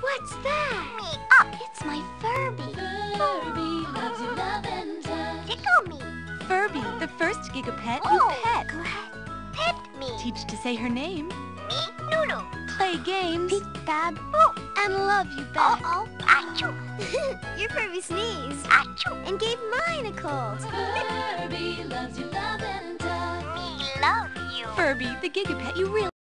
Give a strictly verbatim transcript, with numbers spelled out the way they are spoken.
What's that? Me up. It's my Furby. Furby loves you, love and touch. Tickle me. Furby, the first Gigapet Oh, you pet. Go ahead. Pet me. Teach to say her name. Me noodle. Play games. Peek-a-boo. And love you back. Uh-oh. Achoo. Your Furby sneezed Achoo. and gave mine a cold. Furby loves you, love and touch. Me love you. Furby, the Gigapet you really